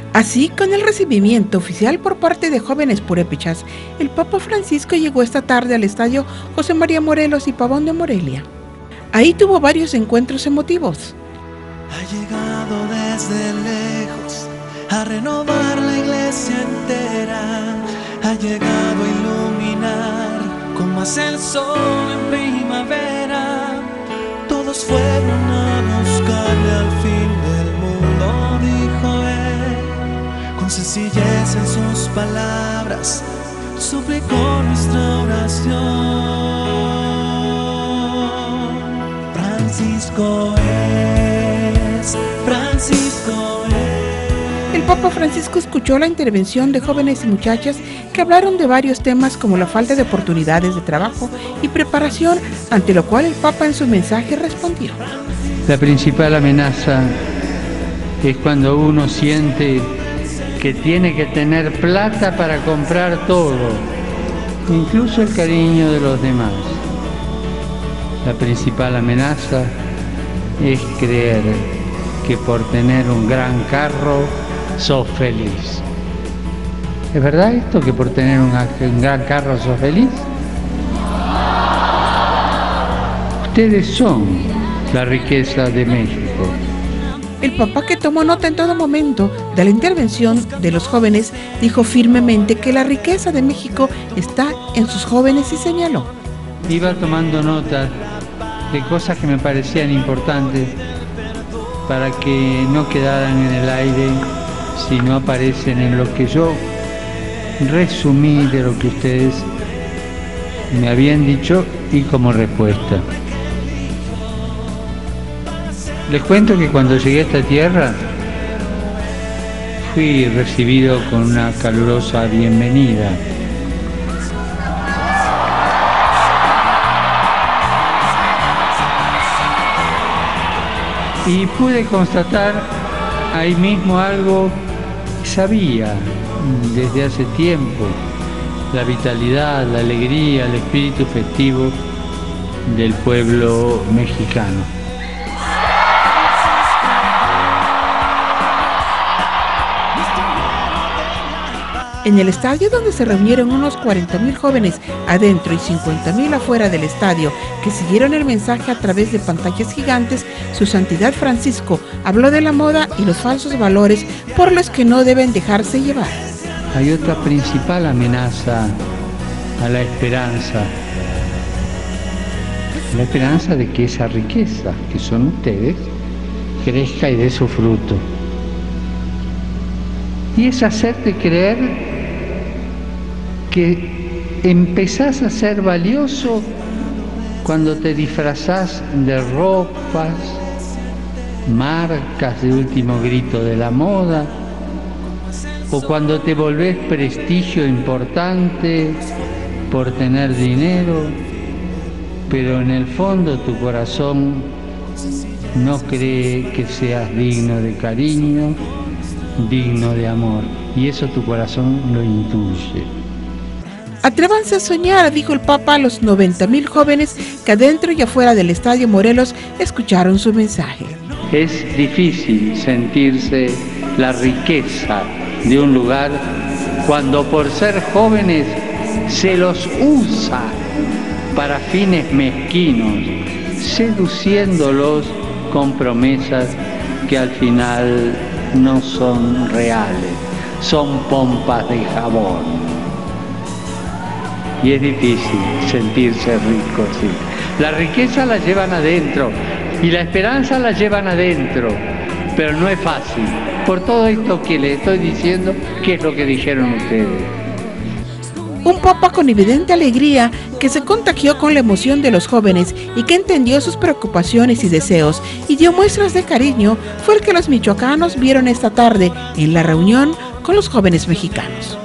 Así, con el recibimiento oficial por parte de jóvenes purépechas, el Papa Francisco llegó esta tarde al estadio José María Morelos y Pavón de Morelia. Ahí tuvo varios encuentros emotivos. Ha llegado desde lejos a renovar la iglesia entera, ha llegado a iluminar como hace el sol en primavera. Todos fueron a buscarle al fin del mundo, dijo él, con sencillez en sus palabras, suplicó nuestra oración. Francisco es, Francisco es. El Papa Francisco escuchó la intervención de jóvenes y muchachas que hablaron de varios temas como la falta de oportunidades de trabajo y preparación, ante lo cual el Papa en su mensaje respondió. La principal amenaza es cuando uno siente que tiene que tener plata para comprar todo, incluso el cariño de los demás. La principal amenaza es creer que por tener un gran carro sos feliz. ¿Es verdad esto, que por tener un gran carro sos feliz? Ustedes son la riqueza de México. El Papa, que tomó nota en todo momento de la intervención de los jóvenes, dijo firmemente que la riqueza de México está en sus jóvenes y señaló: iba tomando nota de cosas que me parecían importantes para que no quedaran en el aire, sino aparecen en lo que yo resumí de lo que ustedes me habían dicho y como respuesta. Les cuento que cuando llegué a esta tierra fui recibido con una calurosa bienvenida. Y pude constatar ahí mismo algo que sabía desde hace tiempo: la vitalidad, la alegría, el espíritu festivo del pueblo mexicano. En el estadio, donde se reunieron unos 40,000 jóvenes adentro y 50,000 afuera del estadio, que siguieron el mensaje a través de pantallas gigantes, Su Santidad Francisco habló de la moda y los falsos valores por los que no deben dejarse llevar. Hay otra principal amenaza a la esperanza de que esa riqueza que son ustedes crezca y dé su fruto. Y es hacerte creer que empezás a ser valioso cuando te disfrazás de ropas, marcas de último grito de la moda, o cuando te volvés prestigio importante por tener dinero, pero en el fondo tu corazón no cree que seas digno de cariño, digno de amor, y eso tu corazón lo intuye. Atrévanse a soñar, dijo el Papa a los 90,000 jóvenes que adentro y afuera del Estadio Morelos escucharon su mensaje. Es difícil sentirse la riqueza de un lugar cuando por ser jóvenes se los usa para fines mezquinos, seduciéndolos con promesas que al final no son reales, son pompas de jabón. Y es difícil sentirse rico, sí. La riqueza la llevan adentro y la esperanza la llevan adentro, pero no es fácil. Por todo esto que les estoy diciendo, ¿qué es lo que dijeron ustedes? Un Papa con evidente alegría, que se contagió con la emoción de los jóvenes y que entendió sus preocupaciones y deseos y dio muestras de cariño, fue el que los michoacanos vieron esta tarde en la reunión con los jóvenes mexicanos.